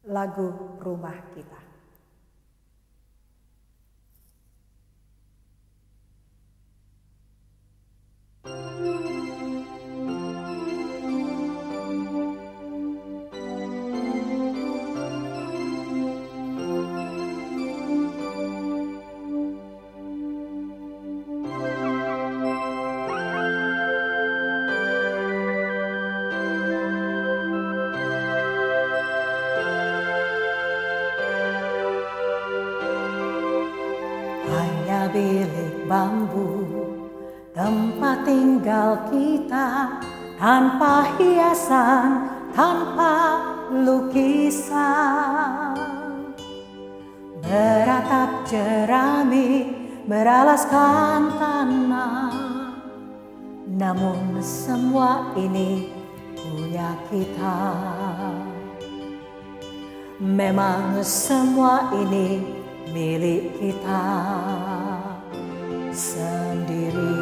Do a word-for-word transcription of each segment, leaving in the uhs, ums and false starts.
lagu Rumah Kita. Hanya bilik bambu, tempat tinggal kita, tanpa hiasan, tanpa lukisan. Beratap jerami, beralaskan tanah, namun semua ini punya kita. Memang semua ini milik kita sendiri.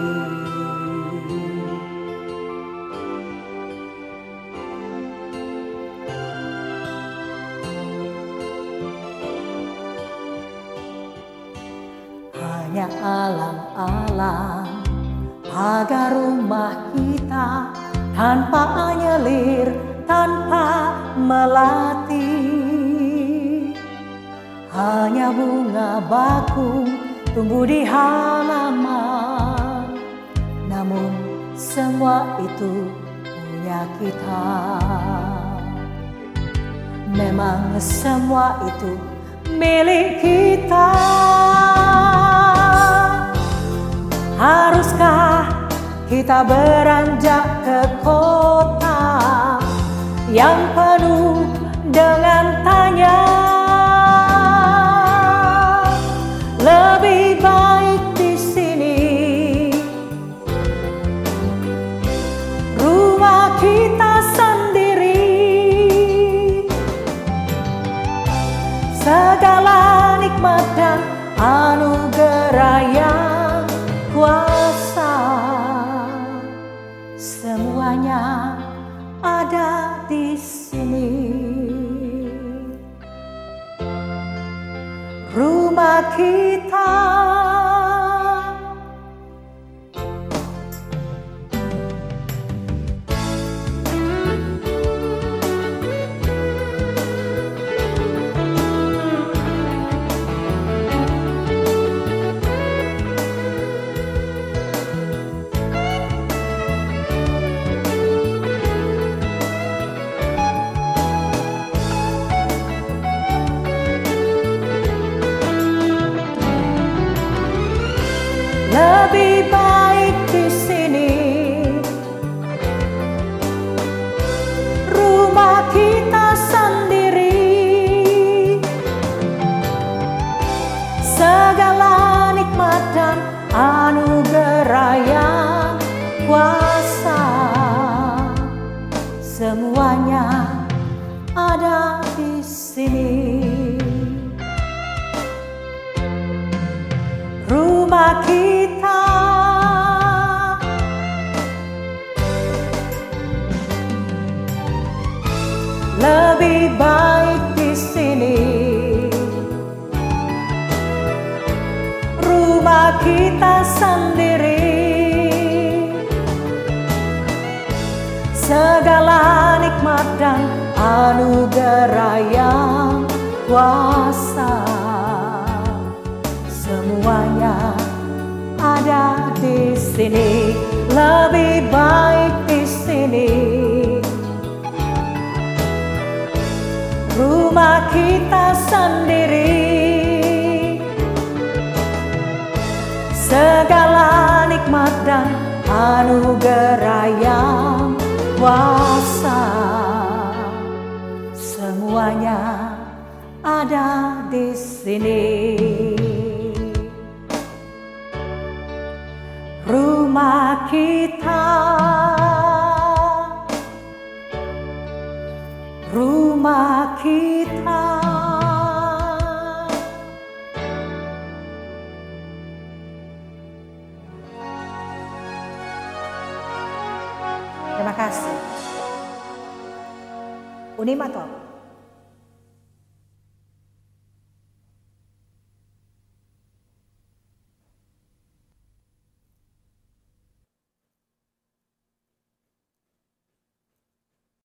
Hanya alang-alang agar rumah kita tanpa anyelir, tanpa melati. Hanya bunga bakung tumbuh di halaman, namun semua itu punya kita. Memang semua itu milik kita. Haruskah kita beranjak ke kota yang penuh dengan tanya? Lebih baik di sini, rumah kita sendiri. Segala nikmat dan anugerah yang kuasa, semuanya ada di sini. Rumah kita. Lebih baik di sini, rumah kita sendiri. Segala nikmat dan anugerah yang kuasa, semuanya ada di sini. Rumah kita. Lebih baik di sini, rumah kita sendiri. Segala nikmat dan anugerah yang kuasa, semuanya ada di sini. Lebih baik di sini, rumah kita sendiri. Segala nikmat dan anugerah yang kuasa, semuanya ada di sini. Rumah kita, rumah kita. Terima kasih. Unimator.